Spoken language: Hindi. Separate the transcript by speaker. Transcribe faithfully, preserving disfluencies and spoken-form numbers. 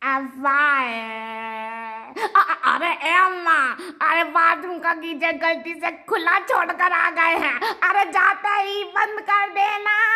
Speaker 1: अफवाह। अ- अरे ए अम्मा, अरे बाथरूम का गीजर गलती से खुला छोड़कर आ गए हैं। अरे जाते ही बंद कर देना।